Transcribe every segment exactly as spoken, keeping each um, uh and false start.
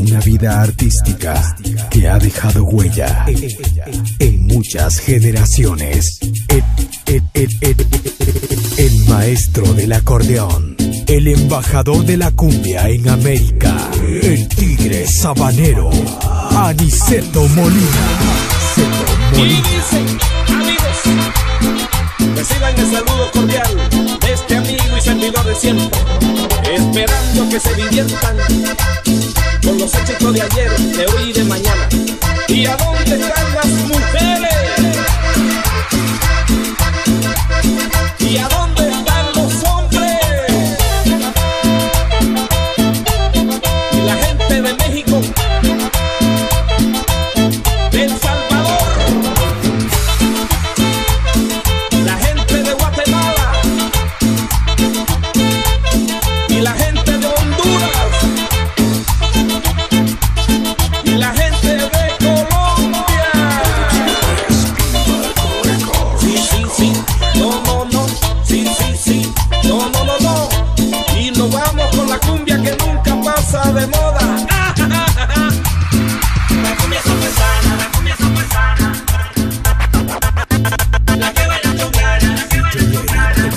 una vida artística que ha dejado huella en muchas generaciones. El, el, el, el, el maestro del acordeón, el embajador de la cumbia en América, el tigre sabanero, Aniceto Molina. Y dicen, amigos, reciban el saludo cordial de este amigo y servidor de siempre, esperando que se diviertan con los éxitos de ayer, de hoy y de mañana. ¿Y a dónde están las mujeres? ¿Y a dónde están los hombres? Y la gente de México, de El Salvador, la gente de Guatemala y la gente de Honduras y la gente de Colombia. Sí, sí, sí, no, no, no, sí, sí, sí, no, no, no, no. Y nos vamos con la cumbia que nunca pasa de moda. La cumbia sabuesana, la cumbia sabuesana, la que baila con ganas, la que baila con ganas.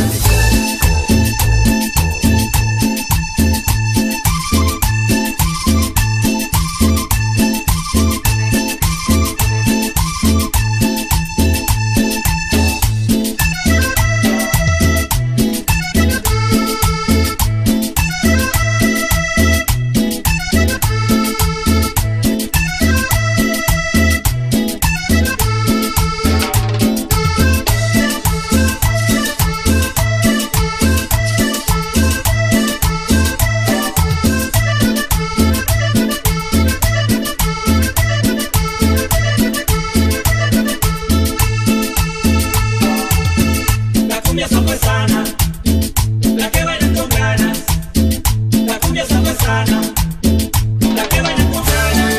La cumbia sabuesana, la que baila con ganas, la cumbia sabuesana, la que baila con ganas.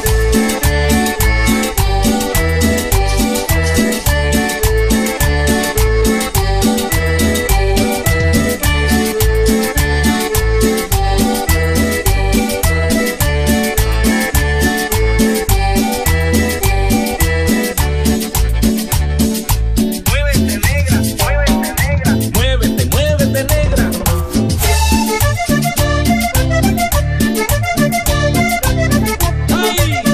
Muévete, negra, muévete, negra, muévete, muévete, negra. ¡Ay!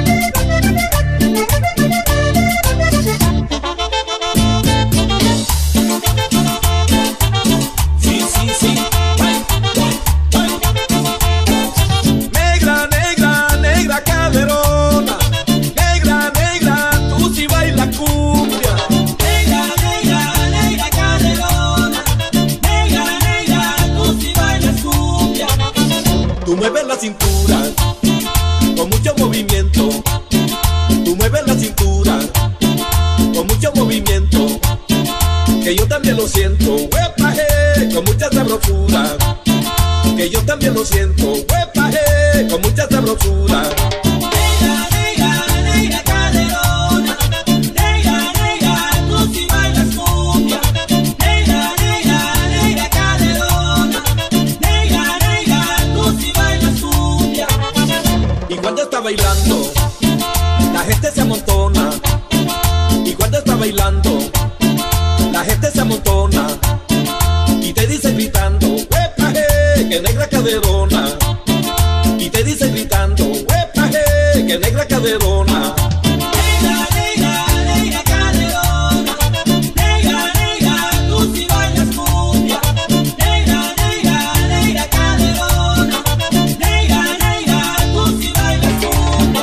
Sí, sí, sí. ¡Ay! ¡Ay! Negra, negra, negra caderona, negra, negra, tú sí bailas cumbia. Negra, negra, negra caderona, negra, negra, tú sí bailas cumbia. Tú mueves la cintura con mucho movimiento, tú mueves la cintura con mucho movimiento, que yo también lo siento, huepa, je, con mucha sabrosura, que yo también lo siento, huepa, je, con mucha sabrosura. Negra, negra, negra caderona, negra, negra, tú sí bailas cumbia. Negra, negra, negra caderona, negra, negra, tú sí bailas cumbia. Y cuando está bailando, la gente se amontona. Y cuando está bailando, la gente se amontona y te dice gritando, huepa, je, que negra caderona. Y te dice gritando, huepa, je, que negra caderona. Negra, negra, negra caderona, negra, negra, tú sí bailas cumbia. Negra, negra, negra caderona, negra, negra, tú sí bailas cumbia.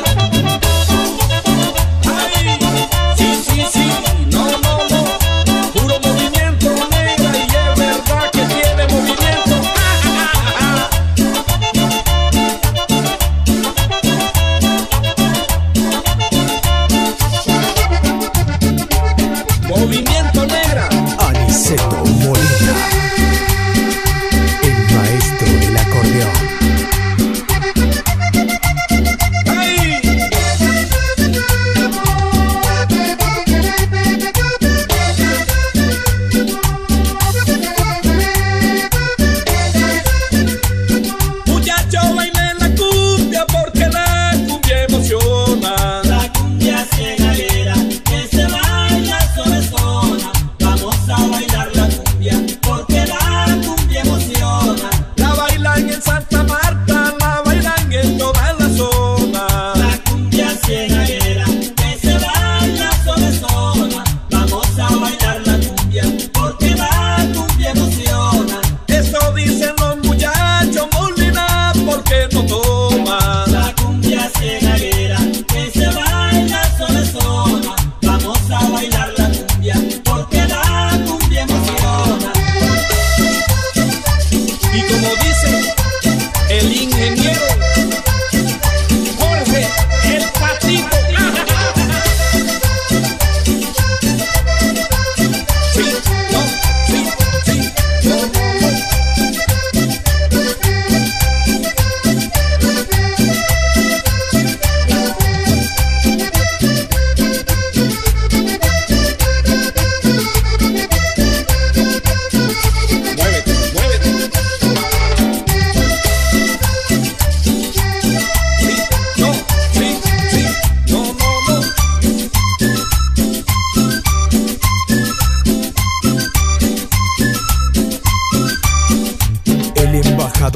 Ay, sí, sí, sí, no, no, no, puro movimiento, negra, y es verdad que tiene movimiento.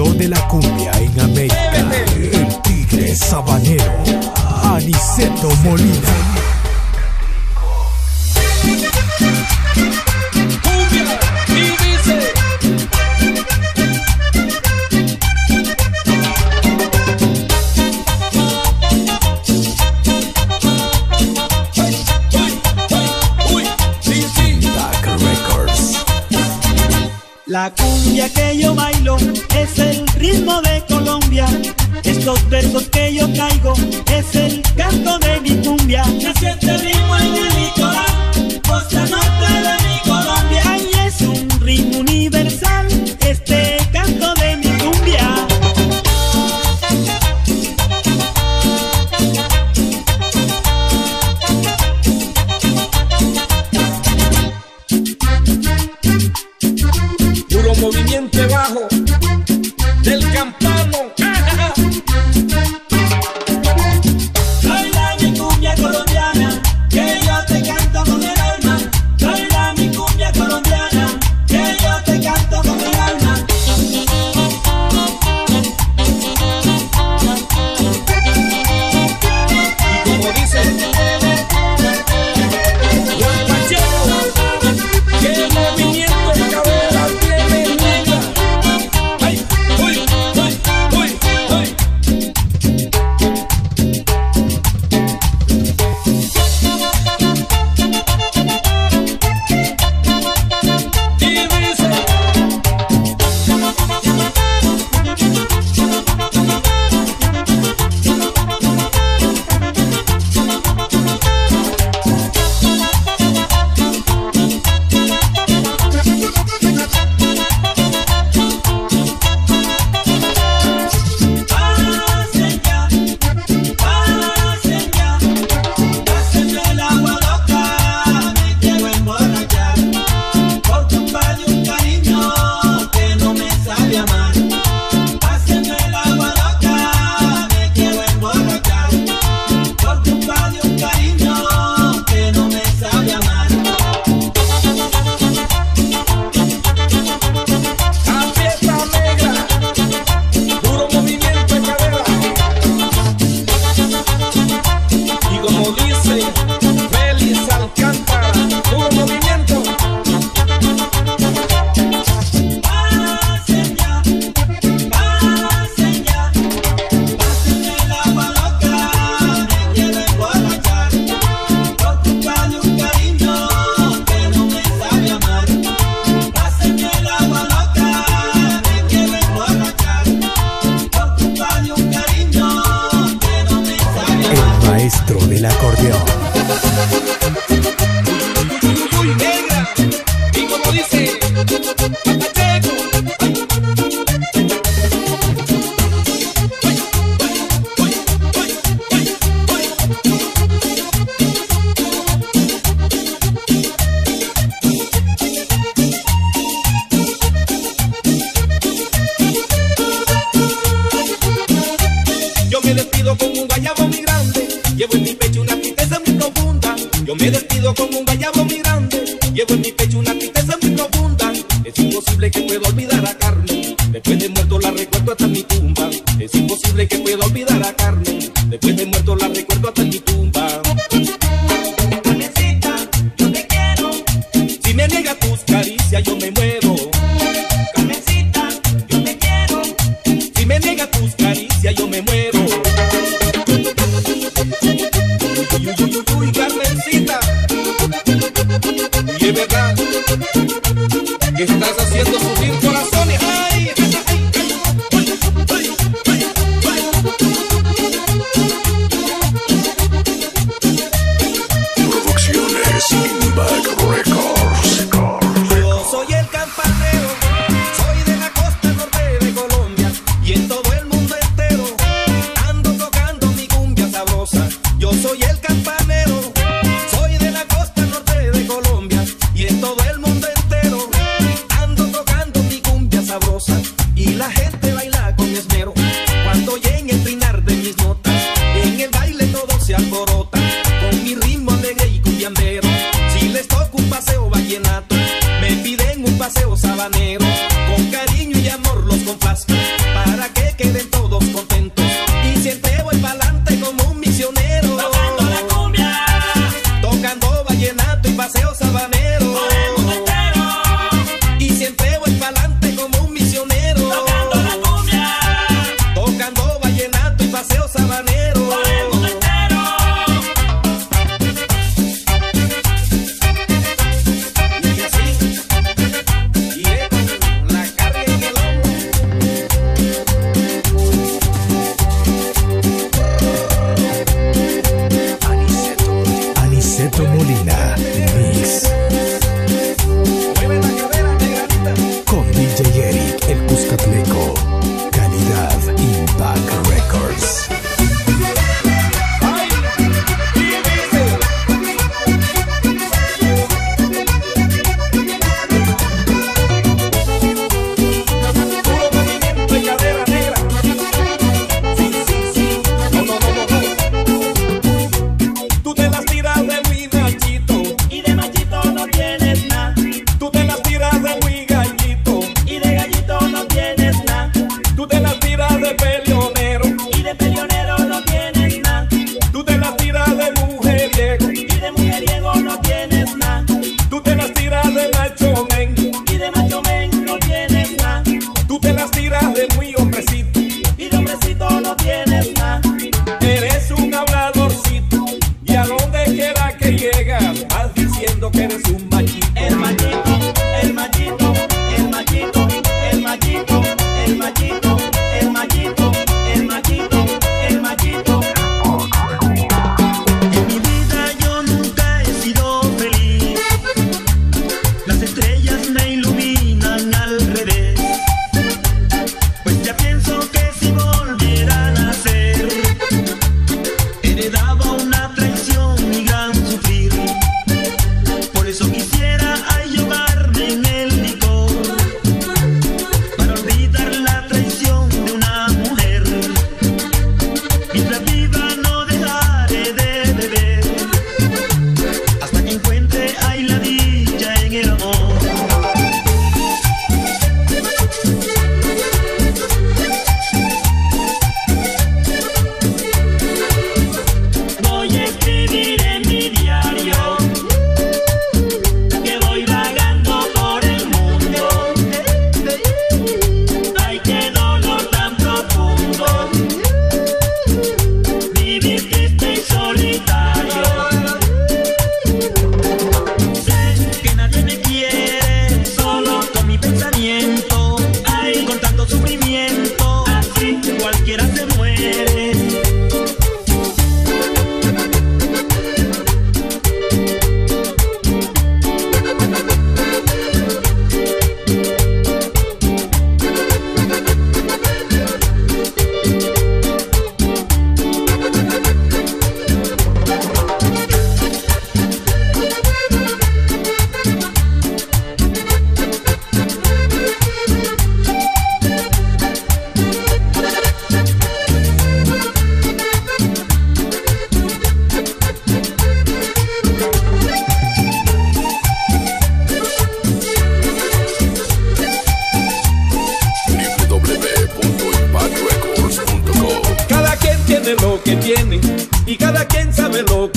creador de la cumbia en América, el tigre sabanero, Aniceto Molina. Cumbia y dice. La cumbia que yo bailo es el ritmo de Colombia. Estos versos que yo traigo es el canto de mi cumbia. Me siente ritmo en el litoral, costa norte de mi Colombia. Ay, es un ritmo universal, este canto de mi cumbia. Puro movimiento bajo del campano. Baila mi cumbia colombiana, que yo te canto con el alma. Baila mi cumbia colombiana, que yo te canto con el alma. Y como dice Juan Pacheco, que el movimiento de cadera tiene negra. Ay, uy, uy, uy, uy. Y dice. Pasen ya, pasen ya, pásenme el agua loca, me quiero emborrachar. Por culpa de un cariño que no me sabe amar. Pásenme el agua loca, me quiero emborrachar. Por culpa de un cariño que no me sabe amar. A fiesta negra, puro movimiento de cadera. Y como dice Félix Alcántara, puro movimiento. Pasen ya, pasen ya, pásenme el agua loca, me quiero emborrachar. Por culpa de un cariño que no me sabe amar. Pásenme el agua loca, me quiero emborrachar. Por culpa de un cariño que no me sabe amar. El maestro del acordeón. Uy, negra. Y como dice Pacheco. Yo me despido con un guayabo muy grande, llevo en mi pecho una tristeza muy profunda. Yo me despido con un guayabo muy grande, llevo en mi pecho una tristeza muy profunda. Es imposible que pueda olvidar a Carmen, después de muerto la recuerdo hasta en mi tumba. Es imposible que pueda olvidar a Carmen, después de muerto la recuerdo hasta en mi tumba. Carmencita, yo te quiero. Si me niega tus caricias yo me muero. Carmencita, yo te quiero. Si me niega tus caricias yo me muero. Uy, uy, uy, uy, uy, Carmencita. Y es verdad que estás haciendo sufrir corazones. Ay, ay, ay, ay, ay, ay, ay. Producciones Impact Records. Yo soy el campanero, soy de la costa norte de Colombia y en todo el mundo entero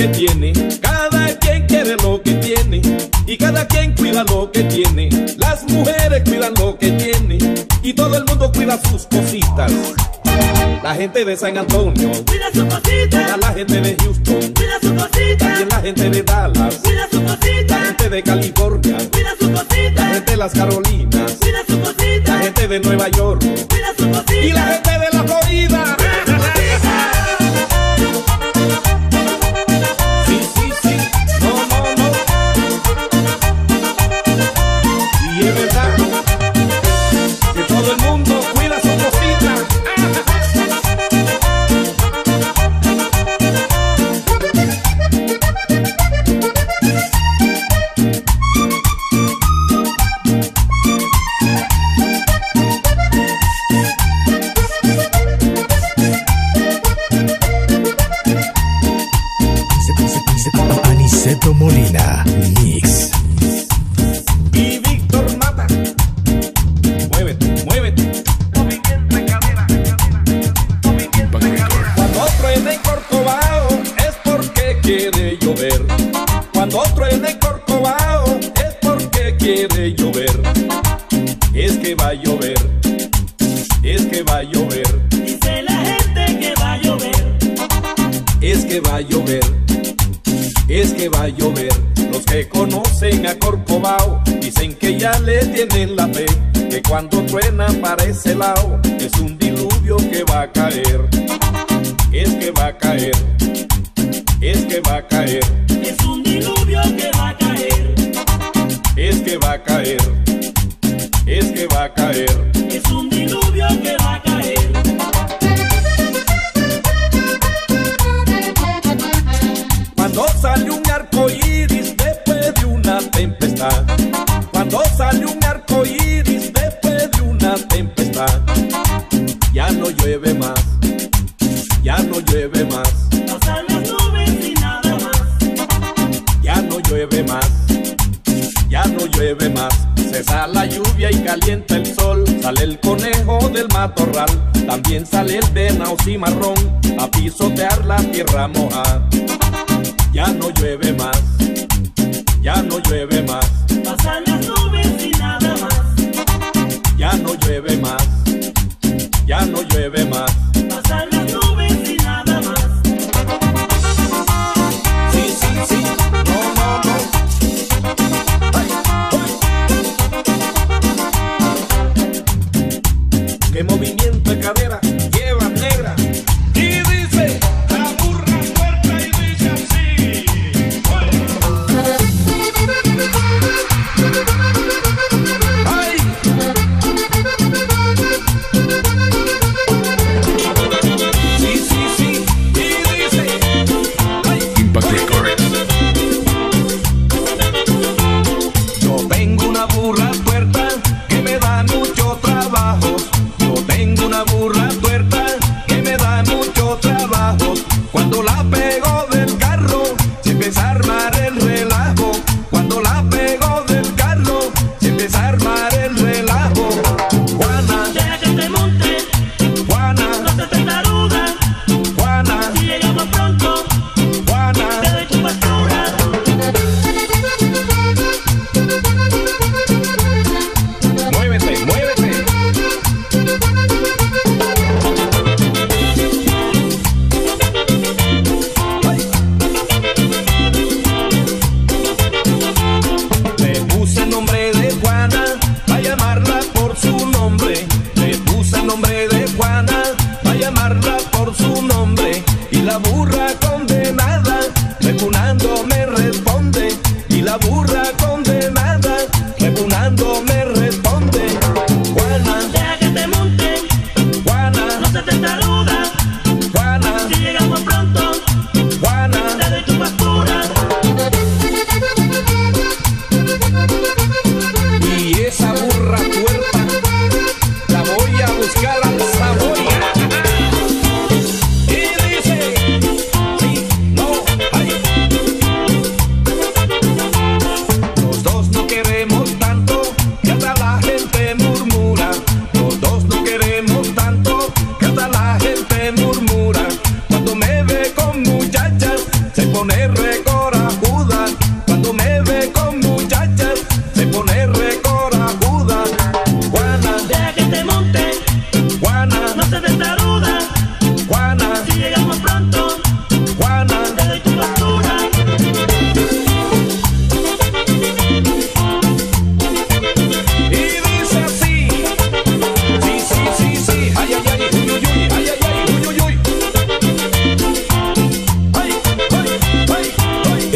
que tiene, cada quien quiere lo que tiene y cada quien cuida lo que tiene. Las mujeres cuidan lo que tiene y todo el mundo cuida sus cositas. La gente de San Antonio cuida su cosita, toda la gente de Houston cuida su cosita, también la gente de Dallas, cuida su cosita, la gente de California, cuida su cosita, la gente de las Carolinas, cuida su cosita, la gente de Nueva York cuida su cosita, y la gente de la Florida. Sí, sí, sí, no, no, no. Y es verdad que todo el mundo cuida su cosita. Aniceto Molina, Mix. Y Víctor Mata, muévete, muévete. Movimiento de cadera, movimiento de cadera. Cuando truena en Corcovado es porque quiere llover. Cuando truena en Corcovado es porque quiere llover. Es que va a llover, es que va a llover. dice la gente que va a llover, Es que va a llover, es que va a llover. Los que conocen a Corcovado dicen que ya le tienen la fe, que cuando truena para ese lado es un diluvio que va a caer. Es que va a caer, es que va a caer, es un diluvio que va a caer, es que va a caer, es que va a caer. es un diluvio que va a caer. Cuando sale un arco iris después de una tempestad, cuando sale un arco iris después de una tempestad, ya no llueve más, ya no llueve más, Pasan las nubes y nada más, ya no llueve más, ya no llueve más. Cesa la lluvia y calienta el sol, sale el conejo del matorral, también sale el venado cimarrón a pisotear la tierra mojada. Ya no llueve más, ya no llueve más, pasan las nubes y nada más, ya no llueve más, ya no llueve más. pasan las nubes y nada más. Sí, sí, sí, no, no, no. Ay, ay. Qué movimiento de cadera lleva negra. Y dice la burra puerta y dice así. Ay. Sí, sí, sí, y dice ay. Impact Records. Yo tengo una burra tuerta que me da mucho trabajo. Yo tengo una burra tuerta que me da mucho trabajo. Cuando la pego del carro se empieza a armar el relajo. Cuando la pego del carro se empieza a armar el relajo. Juana, Deja que te monte, Juana, no te testaruda, Juana, si llegamos pronto, te Juana. doy tu factura. Muévete, muévete. Ay. Le puse el nombre de Juana para llamarla por su nombre. Le puse el nombre de Juana para llamarla por su nombre. Y la burra condenada repunando me responde. Y la burra condenada repunando me responde. Juana, Deja que te monte, Juana, no te testaruda, Juana, si llegamos pronto, Juana. te doy tu factura. Y esa burra tuerta la voy a buscar al Saboya. Y dice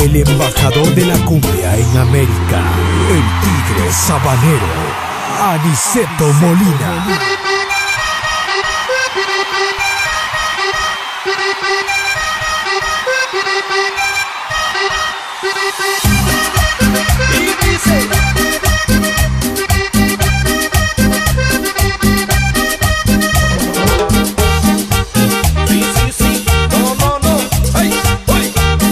el embajador de la cumbia en América, el tigre sabanero, Aniceto Molina. Y dice: sí, sí, sí, no, no, no, ay, ay.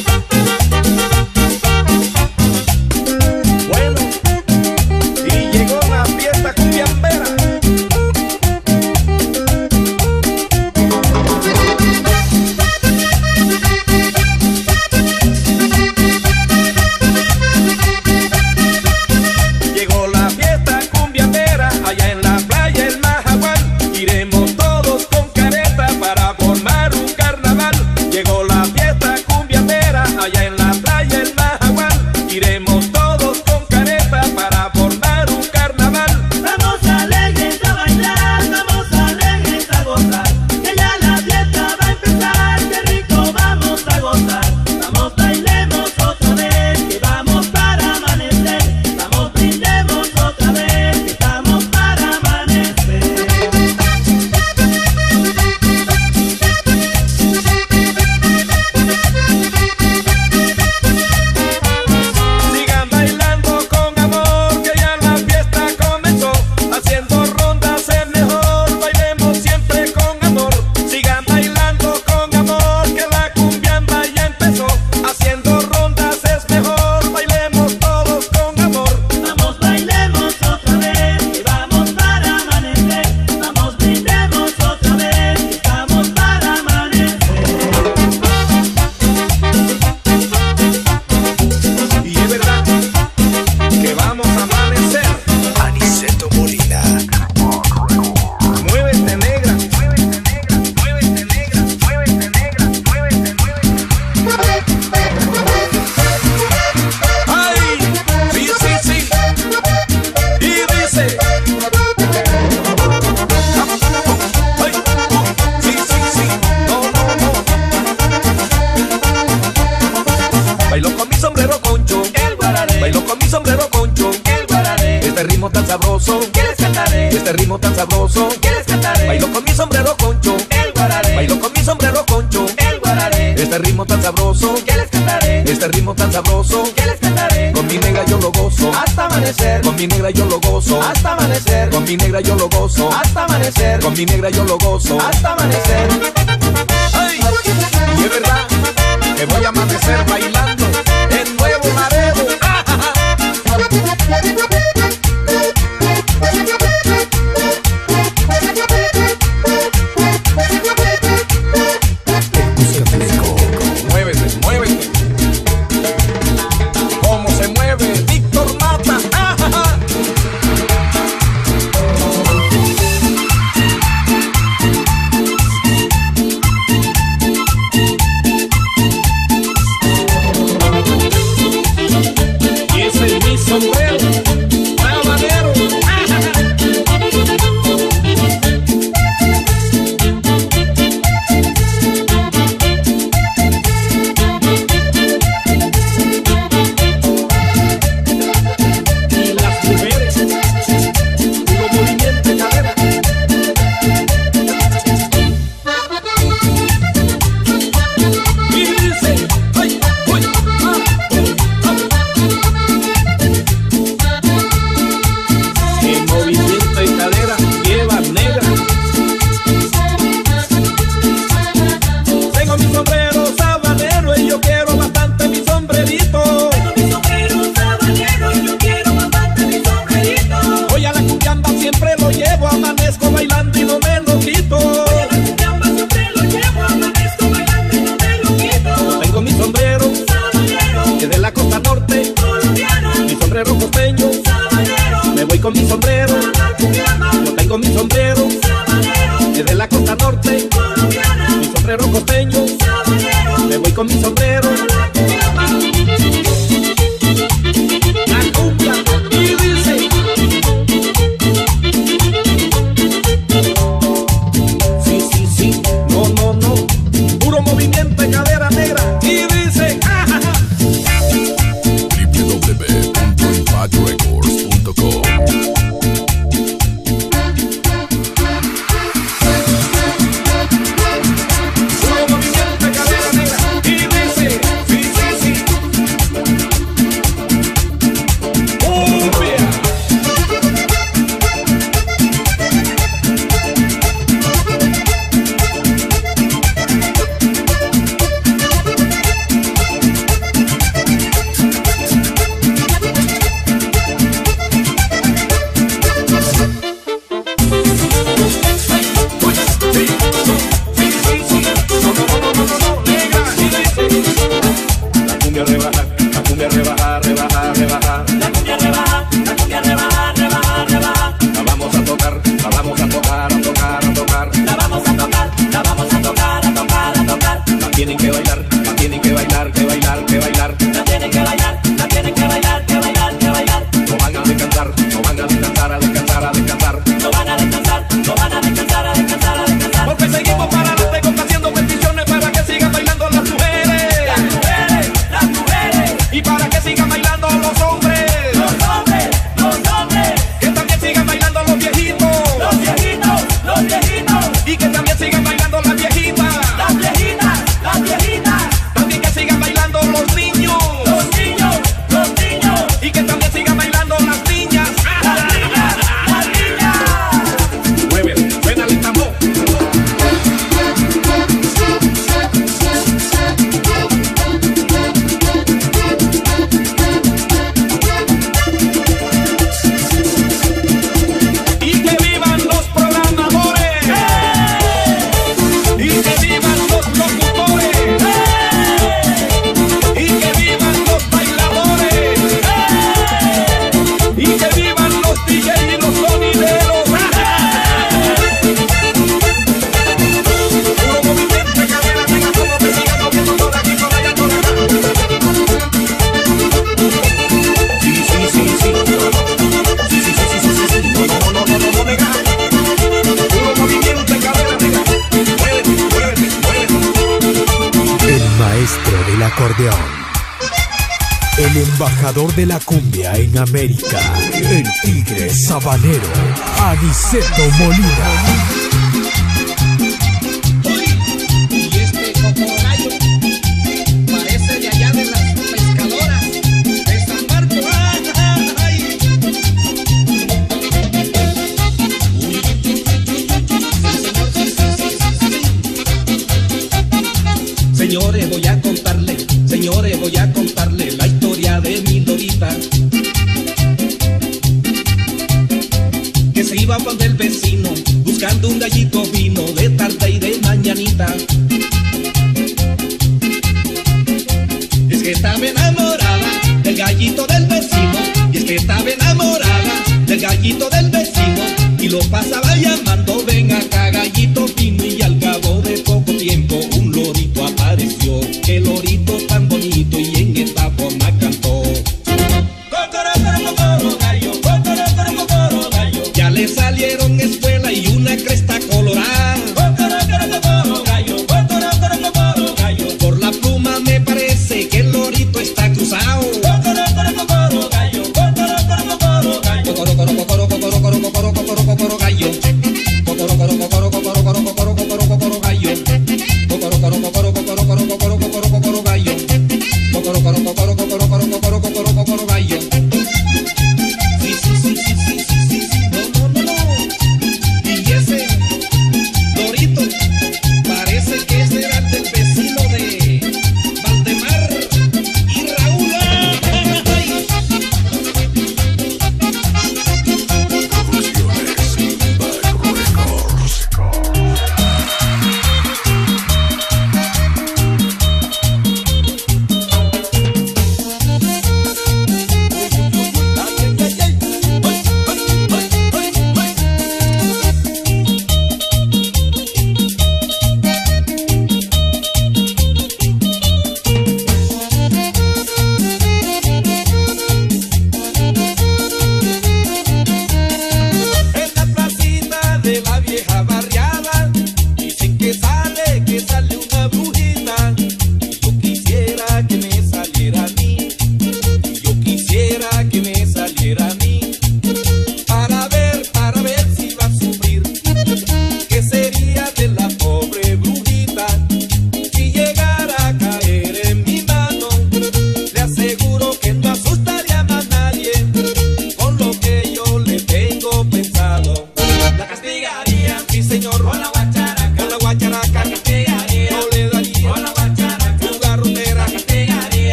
Bueno, y llegó la fiesta cumbiambera. Llegó la fiesta cumbiambera allá en la playa El Majagual. Iremos todos con careta para formar un carnaval. Llegó la fiesta cumbiambera allá en la playa El Majagual. Iremos todos con careta para formar un carnaval. Vamos alegres a bailar, vamos alegres a gozar, que ya la fiesta va a empezar, qué rico vamos a gozar. Vamos, bailemos otra vez, que vamos para amanecer. Vamos, brindemos otra vez, que estamos para amanecer. Sigan bailando con amor, que ya la fiesta comenzó. Haciendo rondas es mejor, bailemos siempre con amor. Sigan bailando con amor, que la cumbiamba ya empezó. Haciendo rondas es mejor, bailemos todos con amor. Vamos, bailemos otra vez, que vamos para amanecer. Vamos, brindemos otra vez, que estamos para amanecer. Y es verdad que vamos a amanecer. Aniceto Molina. Muévete, negra, muévete, negra, muévete, negra, muévete, negra, muévete, muévete. ¡Ay! Sí, sí, sí. Y dice: ¡ay! Sí, sí, sí. No, no, no. Bailo con mi sombrero concho, El guararé, bailo con mi sombrero concho. el guararé, Este ritmo tan sabroso, ¿qué les cantaré? este ritmo tan sabroso. ¿Qué les cantaré? Bailo con mi sombrero concho, El guararé, bailo con mi sombrero concho. el guararé, Este ritmo tan sabroso, ¿qué les cantaré? este ritmo tan sabroso. ¿Qué les cantaré? Con mi negra yo lo gozo, Hasta amanecer, con mi negra yo lo gozo, hasta amanecer, con mi negra yo lo gozo, hasta amanecer, con mi negra yo lo gozo. hasta amanecer. ¡Ay! Y es verdad que voy a amanecer bailando en Nuevo Laredo. ¡Ah, ja, ja! Muévete, muévete. ¿Cómo se mueve Víctor Mata? ¡Ah, ja, ja! Y ese es mi sombrero sabanero. ¡Ah, ja, ja! Y las mujeres, puro movimiento de cadera. Y dice: ¡ay, uy, ah, uh, ah! El movimiento de cadera lleva negra. Tengo mi sombrero sabanero y yo quiero bastante mi sombrerito. Mi sombrero sabanero y yo quiero bastante mi sombrerito. Hoy a la cumbiamba siempre lo llevo, amanezco bailando y no me lo quito. La cumbiamba siempre lo llevo, amanezco bailando y no me lo quito. Tengo mi sombrero Sabanero, que es de la costa norte, colombiano, mi sombrero costeño. sabanero, Me voy con mi sombrero, la cumbiamba, yo tengo mi sombrero sabanero, que es de la costa norte, colombiana, mi sombrero costeño. sabanero, Me voy con mi sombrero, la cumbiamba. la cumbia. Y dice: sí, sí, sí, no, no, no. Puro movimiento de cadera negra. Y dice: ¡ah, ja, ja! acordeón. El embajador de la cumbia en América, el tigre sabanero, Aniceto Molina. Y este cocorrayo parece de allá de las pescadoras de San Marcos. ¡Ay! Señores, voy a contarle, señores, voy a contarle la historia de mi Lorita, que se iba para el vecino buscando un gallito fino de tarde y de mañanita. Es que estaba enamorada del gallito del vecino, y es que estaba enamorada del gallito del vecino, y lo pasaba llamando, ven acá gallito fino, y al cabo de poco tiempo un lorito apareció, qué lorito tan bonito, y en esta forma cantó. Ya le salieron espuela y una cresta colorada.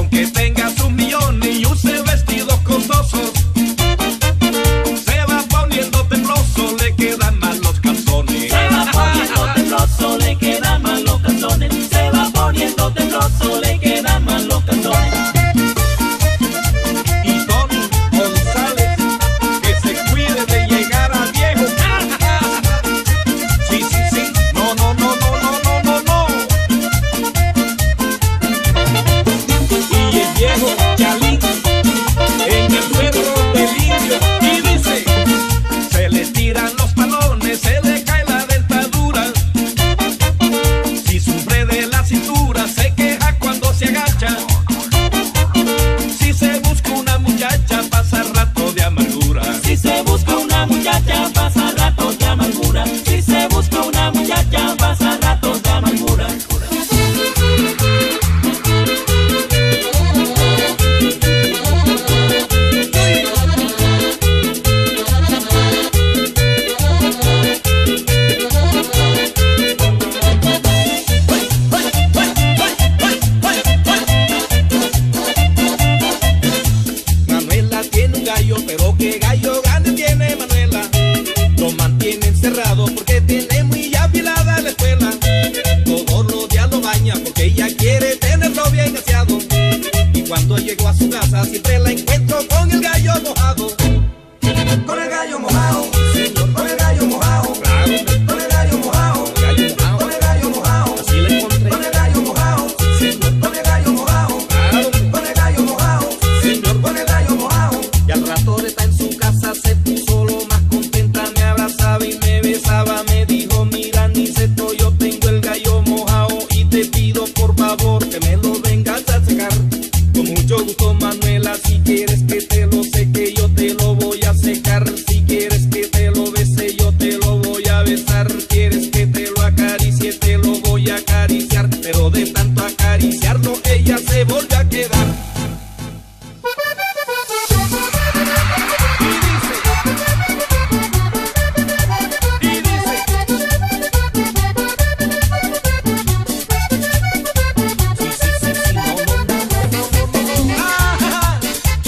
aunque tenga sus millones y use vestidos costosos, se va poniendo tembloso, le quedan mal los calzones. Se va poniendo tembloso, le quedan mal los calzones. Se va poniendo tembloso, le quedan mal los calzones. Y Tony González, que se cuide de llegar a viejo. Sí, sí, sí, no, no, no, no, no, no, no, no. Y el viejo Chalín en el cerro del Indio, y dice: se le tiran los talones, se le cae la dentadura. Si sufre de la cintura, se queja cuando se agacha. Si se busca una muchacha, pasa rato de amargura. Si se busca una muchacha, pasa ratos de amargura. Si se busca una muchacha, pasa ratos de amargura. Manuela tiene un gallo, pero qué gallo grande tiene Manuela. Lo mantiene encerrado porque tiene muy afilada la escuela. Todos los días lo baña porque ella quiere tenerlo bien aseado. Y cuando llegó a su casa siempre la encuentro con el gallo mojado. Con el gallo mojado, Señor, con el gallo mojado, claro, con el gallo mojado, gallo mojado, con el gallo mojado, así la encontré. con el gallo mojado, Señor, con el gallo mojado, claro, con el gallo mojado, Señor, con el gallo mojado. y al rato de estar en su casa se puso lo más contenta, me abrazaba y me besaba, me dijo: mira, Niceto, yo tengo el gallo mojado y te pido por favor que me lo vengas a secar. Con mucho gusto, Manuela, si quieres que te lo seque, yo te lo voy a secar. Si quieres que te lo bese, yo te lo voy a besar. Quieres que te lo acaricie, te lo voy a acariciar. Pero de tanto acariciarlo, ella se volvió a quedar. Y dice, y dice, sí, sí, sí, sí, no, no, no, no, no, no, no. ¡Ah!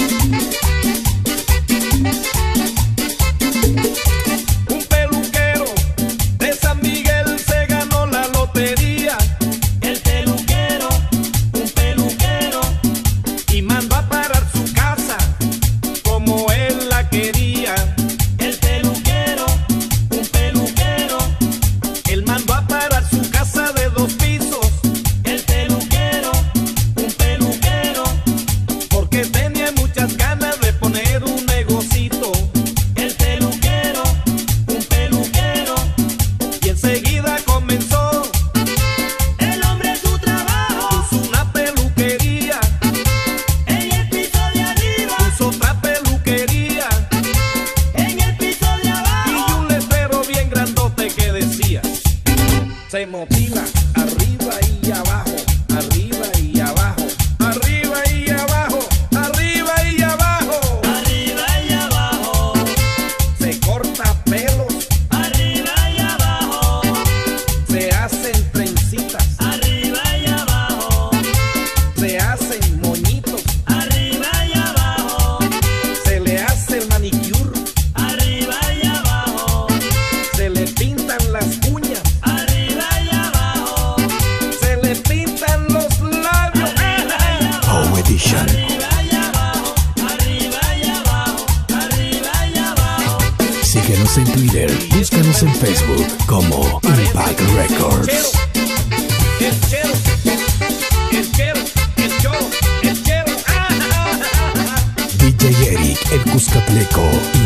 Un peluquero de San Miguel se ganó la lotería. El peluquero, un peluquero, Y mandó a parar su casa como él la quería. el peluquero, un peluquero, Él mandó a parar su casa de dos pisos el peluquero, un peluquero, porque tenía muchas ganas de poner un negocito. el peluquero, un peluquero. Y enseguida comenzó, El hombre su trabajo puso una peluquería, en el piso de arriba, puso otra peluquería en el piso de y abajo. un letrero bien grandote que decía: se motiva arriba y abajo, arriba y abajo, arriba y abajo, arriba y abajo. Arriba y abajo, Se corta pelos, arriba y abajo, se hacen trencitas, arriba y abajo, se hacen moñitos, arriba y abajo, se le hace el manicure, arriba y abajo, se le pintan las uñas, arriba y abajo, se le pintan los labios. Home Edition. arriba y abajo, arriba y abajo, arriba y abajo. Síguenos en Twitter, búscanos en Facebook como Impact Records. El chero, el chero, el choro, el chero. Ah, ah, ah, ah. D J Eric, el Cuscatleco